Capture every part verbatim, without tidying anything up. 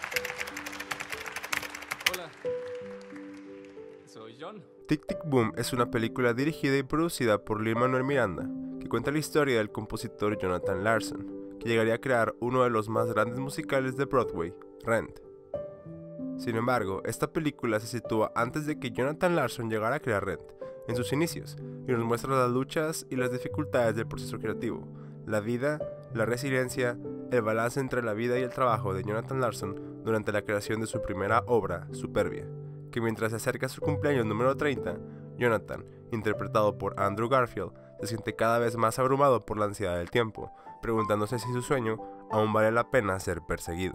Hola, soy John. Tic Tic Boom es una película dirigida y producida por Lin-Manuel Miranda, que cuenta la historia del compositor Jonathan Larson, que llegaría a crear uno de los más grandes musicales de Broadway, Rent. Sin embargo, esta película se sitúa antes de que Jonathan Larson llegara a crear Rent, en sus inicios, y nos muestra las luchas y las dificultades del proceso creativo, la vida, la resiliencia, el balance entre la vida y el trabajo de Jonathan Larson durante la creación de su primera obra, Superbia, que mientras se acerca a su cumpleaños número treinta, Jonathan, interpretado por Andrew Garfield, se siente cada vez más abrumado por la ansiedad del tiempo, preguntándose si su sueño aún vale la pena ser perseguido.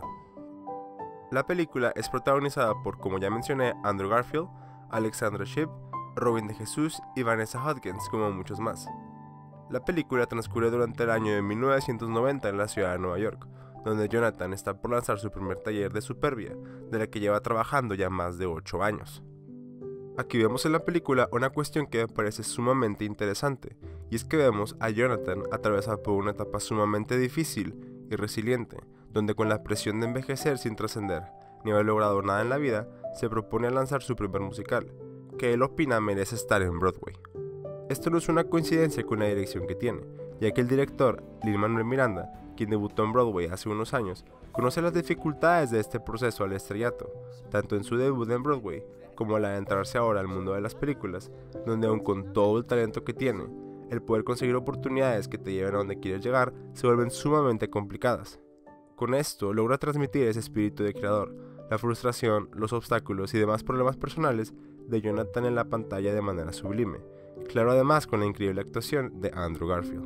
La película es protagonizada por, como ya mencioné, Andrew Garfield, Alexandra Shipp, Robin de Jesús y Vanessa Hudgens, como muchos más. La película transcurre durante el año de mil novecientos noventa en la ciudad de Nueva York, donde Jonathan está por lanzar su primer taller de Superbia, de la que lleva trabajando ya más de ocho años. Aquí vemos en la película una cuestión que me parece sumamente interesante, y es que vemos a Jonathan atravesar por una etapa sumamente difícil y resiliente, donde con la presión de envejecer sin trascender, ni haber logrado nada en la vida, se propone lanzar su primer musical, que él opina merece estar en Broadway. Esto no es una coincidencia con la dirección que tiene, ya que el director, Lin-Manuel Miranda, quien debutó en Broadway hace unos años, conoce las dificultades de este proceso al estrellato, tanto en su debut en Broadway, como al adentrarse ahora al mundo de las películas, donde aun con todo el talento que tiene, el poder conseguir oportunidades que te lleven a donde quieres llegar se vuelven sumamente complicadas. Con esto logra transmitir ese espíritu de creador, la frustración, los obstáculos y demás problemas personales de Jonathan en la pantalla de manera sublime, claro además con la increíble actuación de Andrew Garfield.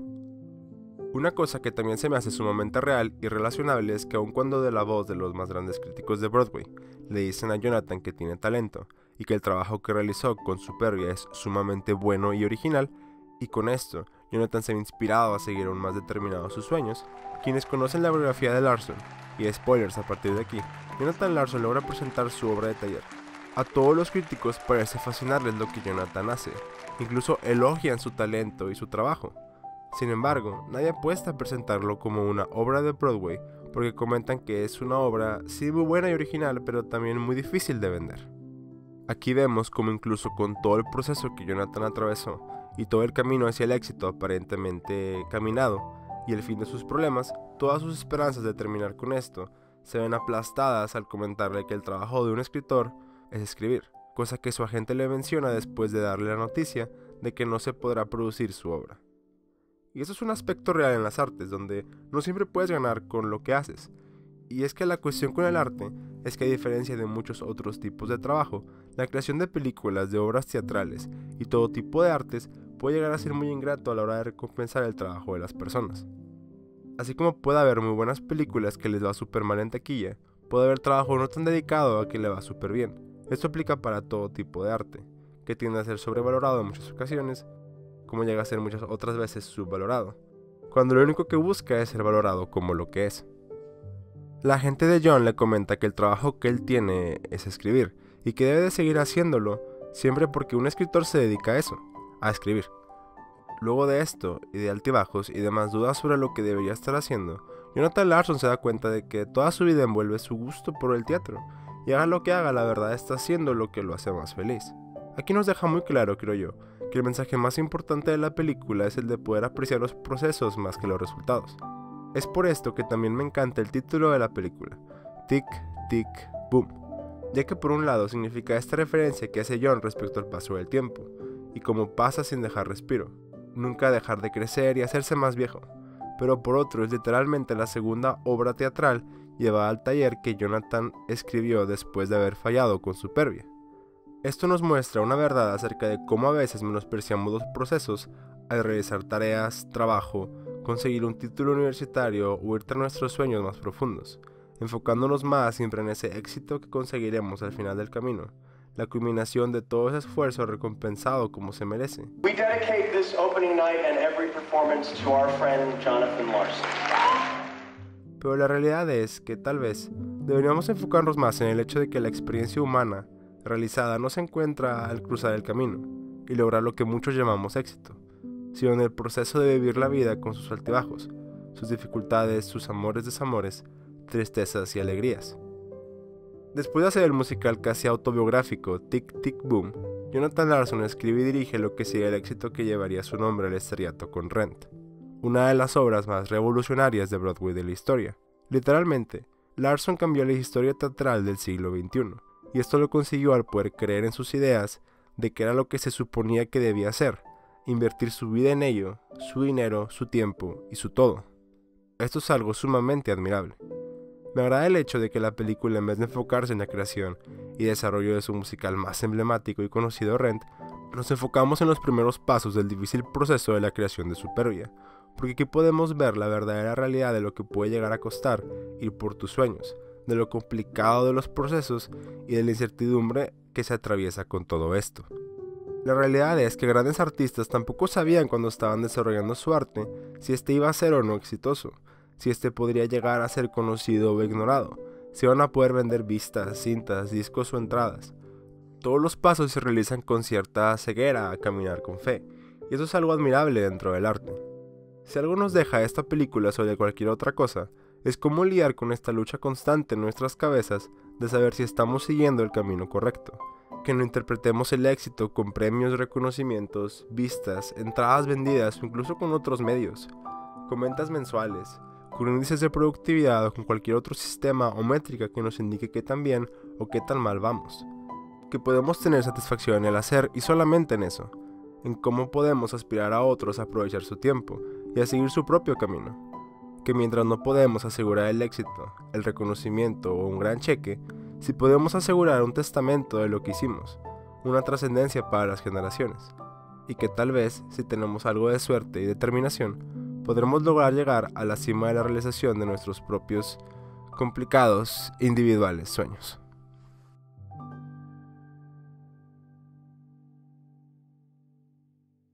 Una cosa que también se me hace sumamente real y relacionable es que aun cuando de la voz de los más grandes críticos de Broadway le dicen a Jonathan que tiene talento y que el trabajo que realizó con Superbia es sumamente bueno y original, y con esto Jonathan se ha inspirado a seguir aún más determinados sus sueños, quienes conocen la biografía de Larson, y spoilers a partir de aquí, Jonathan Larson logra presentar su obra de taller. A todos los críticos parece fascinarles lo que Jonathan hace, incluso elogian su talento y su trabajo. Sin embargo, nadie apuesta a presentarlo como una obra de Broadway porque comentan que es una obra sí muy buena y original, pero también muy difícil de vender. Aquí vemos como incluso con todo el proceso que Jonathan atravesó y todo el camino hacia el éxito aparentemente caminado y el fin de sus problemas, todas sus esperanzas de terminar con esto se ven aplastadas al comentarle que el trabajo de un escritor es escribir, cosa que su agente le menciona después de darle la noticia de que no se podrá producir su obra. Y eso es un aspecto real en las artes, donde no siempre puedes ganar con lo que haces. Y es que la cuestión con el arte es que a diferencia de muchos otros tipos de trabajo, la creación de películas, de obras teatrales y todo tipo de artes puede llegar a ser muy ingrato a la hora de recompensar el trabajo de las personas. Así como puede haber muy buenas películas que les va súper mal en taquilla, puede haber trabajo no tan dedicado a que le va súper bien. Esto aplica para todo tipo de arte, que tiende a ser sobrevalorado en muchas ocasiones, como llega a ser muchas otras veces subvalorado, cuando lo único que busca es ser valorado como lo que es. La gente de John le comenta que el trabajo que él tiene es escribir, y que debe de seguir haciéndolo, siempre porque un escritor se dedica a eso, a escribir. Luego de esto, y de altibajos y demás dudas sobre lo que debería estar haciendo, Jonathan Larson se da cuenta de que toda su vida envuelve su gusto por el teatro, y haga lo que haga, la verdad está haciendo lo que lo hace más feliz. Aquí nos deja muy claro, creo yo, que el mensaje más importante de la película es el de poder apreciar los procesos más que los resultados. Es por esto que también me encanta el título de la película, Tic, Tic, Boom, ya que por un lado significa esta referencia que hace John respecto al paso del tiempo, y cómo pasa sin dejar respiro, nunca dejar de crecer y hacerse más viejo, pero por otro es literalmente la segunda obra teatral llevada al taller que Jonathan escribió después de haber fallado con Superbia. Esto nos muestra una verdad acerca de cómo a veces menospreciamos los procesos al realizar tareas, trabajo, conseguir un título universitario o ir tras nuestros sueños más profundos, enfocándonos más siempre en ese éxito que conseguiremos al final del camino, la culminación de todo ese esfuerzo recompensado como se merece. We dedicate this opening night and every performance to our friend Jonathan Larson. Pero la realidad es que tal vez deberíamos enfocarnos más en el hecho de que la experiencia humana realizada no se encuentra al cruzar el camino y lograr lo que muchos llamamos éxito, sino en el proceso de vivir la vida con sus altibajos, sus dificultades, sus amores, desamores, tristezas y alegrías. Después de hacer el musical casi autobiográfico Tic Tic Boom, Jonathan Larson escribe y dirige lo que sigue el éxito que llevaría su nombre al estrellato con Rent, una de las obras más revolucionarias de Broadway de la historia. Literalmente, Larson cambió la historia teatral del siglo veintiuno, y esto lo consiguió al poder creer en sus ideas de que era lo que se suponía que debía hacer, invertir su vida en ello, su dinero, su tiempo y su todo. Esto es algo sumamente admirable. Me agrada el hecho de que la película, en vez de enfocarse en la creación y desarrollo de su musical más emblemático y conocido Rent, nos enfocamos en los primeros pasos del difícil proceso de la creación de Superbia, porque aquí podemos ver la verdadera realidad de lo que puede llegar a costar ir por tus sueños, de lo complicado de los procesos y de la incertidumbre que se atraviesa con todo esto. La realidad es que grandes artistas tampoco sabían cuando estaban desarrollando su arte si este iba a ser o no exitoso, si este podría llegar a ser conocido o ignorado, si iban a poder vender vistas, cintas, discos o entradas. Todos los pasos se realizan con cierta ceguera a caminar con fe, y eso es algo admirable dentro del arte. Si algo nos deja esta película sobre cualquier otra cosa, es cómo lidiar con esta lucha constante en nuestras cabezas de saber si estamos siguiendo el camino correcto. Que no interpretemos el éxito con premios, reconocimientos, vistas, entradas vendidas o incluso con otros medios, con ventas mensuales, con índices de productividad o con cualquier otro sistema o métrica que nos indique qué tan bien o qué tan mal vamos. Que podemos tener satisfacción en el hacer y solamente en eso, en cómo podemos aspirar a otros a aprovechar su tiempo y a seguir su propio camino. Que mientras no podemos asegurar el éxito, el reconocimiento o un gran cheque, si podemos asegurar un testamento de lo que hicimos, una trascendencia para las generaciones, y que tal vez, si tenemos algo de suerte y determinación, podremos lograr llegar a la cima de la realización de nuestros propios, complicados, individuales sueños.